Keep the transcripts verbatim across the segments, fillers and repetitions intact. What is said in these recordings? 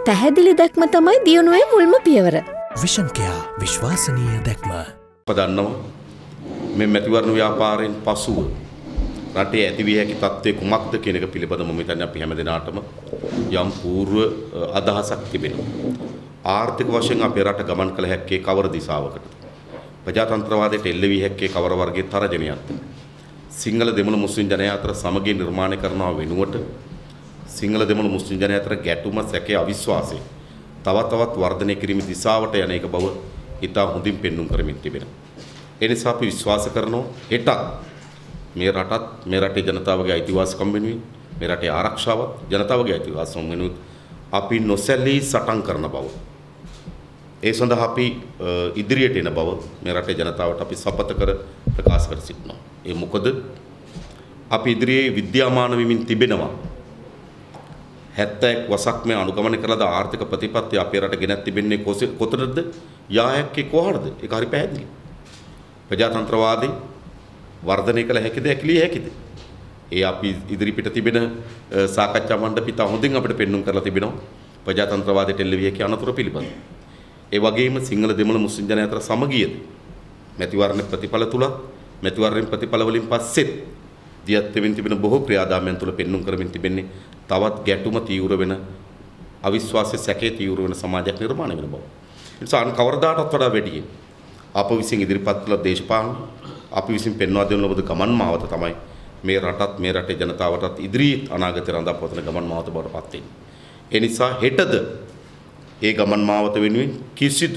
පැහැදිලි දැක්ම තමයි දියුණුවේ මුල්ම පියවර. විෂන් කෙයා විශ්වාසනීය දැක්ම. පදන්නවා මේ මැතිවරණ ව්‍යාපාරයෙන් පසුව රටේ ඇතිවිය හැකි තත්ත්වය කුමක්ද කියන එක පිළිබඳව මම හිතන්නේ අපි හැමදෙනාටම යම් పూర్ව අදහසක් තිබෙනවා. ආර්ථික වශයෙන් අපේ රට ගමන් කළ හැක්කේ කවර දිශාවකටද? ප්‍රජාතන්ත්‍රවාදයට එල්ලවිය හැක්කේ කවර වර්ගයේ තරජනයක්ද? සිංහල දෙමළ මුස්ලිම් ජනයා අතර සමගිය නිර්මාණය කරනවා වෙනුවට සිංහල දෙමළ මුස්ලිම් ජනයා අතර ගැටුම සැකේ අවිශ්වාසය තව තවත් වර්ධනය කිරීමේ දිශාවට යන එක බව ඉතා හොඳින් පෙන්눔 කරමින් තිබෙනවා. ඒ නිසා අපි විශ්වාස කරනවා හෙටත් මේ රටත් මේ රටේ ජනතාවගේ අයිතිවාසිකම් වෙනුවෙන් මේ රටේ ආරක්ෂාවත් ජනතාවගේ අයිතිවාසිකම් වෙනුවෙන් අපි නොසැලී සටන් කරන බව. ඒ සඳහා අපි ඉදිරියට එන බව මේ රටේ ජනතාවට අපි සපත කර ප්‍රකාශ කර සිටිනවා. ඒ මොකද අපි ඉදිරියේ විද්‍යාමාන වෙමින් තිබෙනවා. හැත්තෑවක් වසක් මේ අනුගමනය කළාද ආර්ථික ප්‍රතිපත්ති අපේ රට ගෙනත් තිබෙන්නේ කොතනද? යායක්කේ කොහටද? ඒක හරි පැහැදිලි. ප්‍රජාතන්ත්‍රවාදී වර්ධනය කළ හැකිද? ඇකිලිය හැකිද? ඒ අපි ඉදිරිපිට තිබෙන සාකච්ඡා මණ්ඩපිත හොඳින් අපිට පෙන්눔 කරලා තිබෙනවා. ප්‍රජාතන්ත්‍රවාදයට එල්ලවිය හැකි අනතුරු පිළිබඳ. ඒ වගේම සිංහල දෙමළ මුස්ලිම් ජනයා අතර සමගියද මැතිවරණ ප්‍රතිඵල තුලත් මැතිවරණ ප්‍රතිඵල වලින් පස්සෙත් දියත් වෙමින් තිබෙන බොහෝ ක්‍රියාදාමයන් තුල පෙන්눔 කරමින් තිබෙන්නේ තවත් ගැටුම තීව්‍ර වෙන අවිශ්වාසය සැකේ තීව්‍ර වෙන සමාජයක් නිර්මාණය වෙන බව. ඒ නිසා අන් කවරදාටත් වඩා වැඩියෙන් අප විසින් ඉදිරිපත් කළ දේශපාලන අපි විසින් පෙන්වා දෙන ලබන ගමන් මාවත තමයි මේ රටත් මේ රටේ ජනතාවටත් ඉදිරි අනාගතය රඳා පවතින ගමන් මාවත බවට පත් වෙන්නේ. ඒ නිසා හෙටද ඒ ගමන් මාවත වෙනුවෙන් කිසිදු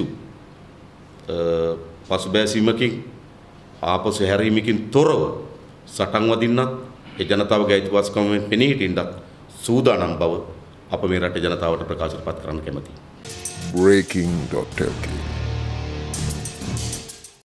පසුබෑසීමකින් ආපසු හැරීමකින් තොරව සටන් වදින්නත් ඒ ජනතාවගේ අයිතිවාසිකම් වෙන පෙනී හිටින්නත් සූදානම් බව අප මේ රටේ ජනතාවට ප්‍රකාශපත් කරන්න කැමැතියි. breaking dot l k